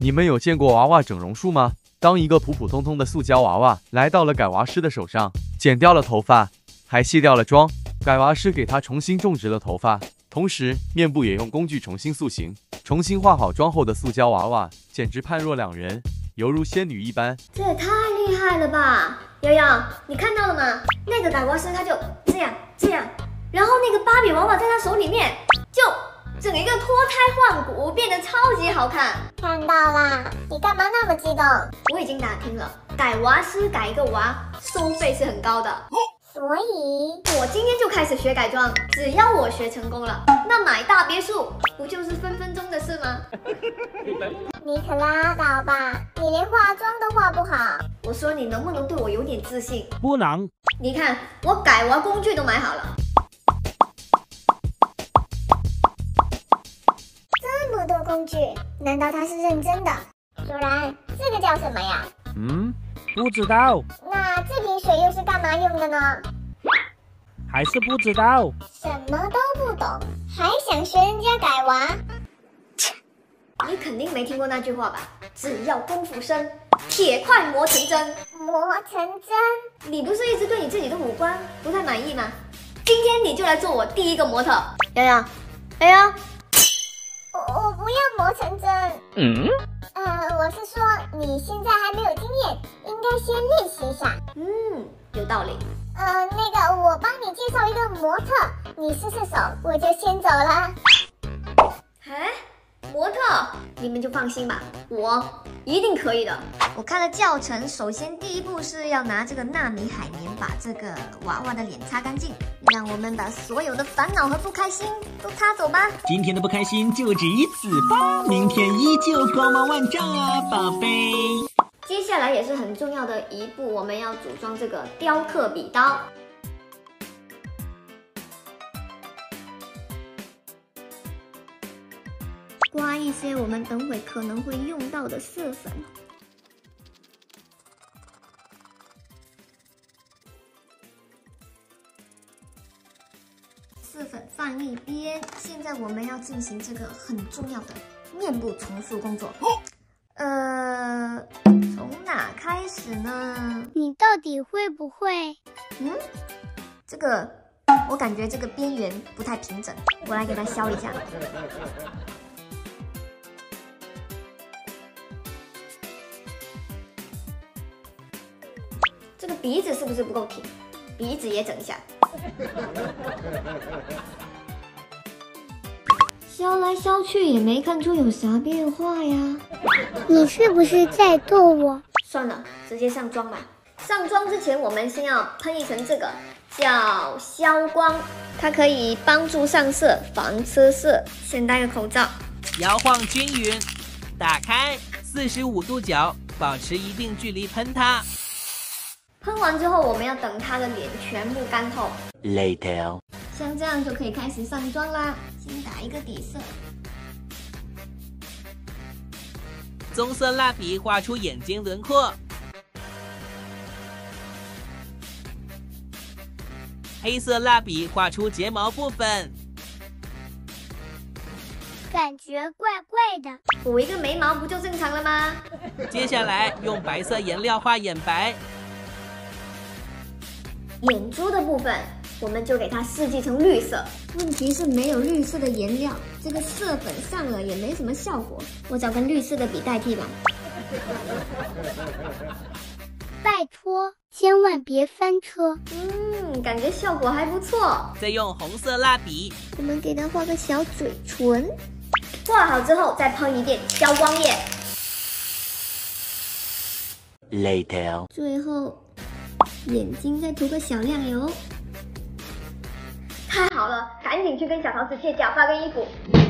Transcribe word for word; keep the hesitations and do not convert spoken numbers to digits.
你们有见过娃娃整容术吗？当一个普普通通的塑胶娃娃来到了改娃师的手上，剪掉了头发，还卸掉了妆，改娃师给他重新种植了头发，同时面部也用工具重新塑形，重新化好妆后的塑胶娃娃，简直判若两人，犹如仙女一般。 这也太厉害了吧！瑶瑶，你看到了吗？那个改娃师他就这样这样，然后那个芭比娃娃在他手里面就整一个脱胎换骨，变得超级好看。 看到啦，你干嘛那么激动？ 我已经打听了，改娃师改一个娃收费是很高的。 所以我今天就开始学改装，只要我学成功了，那买大别墅不就是分分钟的事吗？ 你可拉倒吧，你连化妆都化不好。 我说你能不能对我有点自信？ 不能。 你看我改娃工具都买好了。 这么多工具，难道他是认真的？主人，这个叫什么呀？ 嗯，不知道。 那这瓶水又是干嘛用的呢？ 还是不知道。 什么都不懂，还想学人家改娃？ 你肯定没听过那句话吧？只要功夫深，铁块磨成针。 磨成针？ 你不是一直对你自己的五官不太满意吗？今天你就来做我第一个模特。瑶瑶，瑶瑶， 我我不要磨成针。嗯。呃，我是说你现在还没有经验，应该先练习一下。 嗯，有道理。 呃，那个我帮你介绍一个模特，你试试手，我就先走了。 哎，模特，你们就放心吧，我一定可以的。我看了教程，首先第一步是要拿这个纳米海绵把这个娃娃的脸擦干净，让我们把所有的烦恼和不开心都擦走吧。 今天的不开心就止于此吧，明天依旧光芒万丈啊，宝贝。 接下来也是很重要的一步，我们要组装这个雕刻笔刀。刮一些我们等会可能会用到的色粉。色粉放一边，现在我们要进行这个很重要的面部重塑工作。呃，从哪开始呢？ 你到底会不会？ 嗯，这个我感觉这个边缘不太平整，我来给它削一下。这个鼻子是不是不够挺？鼻子也整一下。削来削去也没看出有啥变化呀。 你是不是在逗我？ 算了，直接上妆吧。上妆之前，我们先要喷一层这个叫消光，它可以帮助上色、防吃色。先戴个口罩， 摇晃均匀，打开四十五度角，保持一定距离喷它。 喷完之后，我们要等它的脸全部干透。 Later， 像这样就可以开始上妆啦。先打一个底色。 棕色蜡笔画出眼睛轮廓，黑色蜡笔画出睫毛部分， 感觉怪怪的。 补一个眉毛不就正常了吗？ 接下来用白色颜料画眼白， 眼珠的部分我们就给它设计成绿色。问题是没有绿色的颜料，这个色粉上了也没什么效果，我找根绿色的笔代替吧。 拜托，千万别翻车。 嗯，感觉效果还不错。 再用红色蜡笔， 我们给它画个小嘴唇。画好之后再喷一遍消光液。 Later， 最后眼睛再涂个小亮油。太好了，赶紧去跟小桃子借假发跟衣服。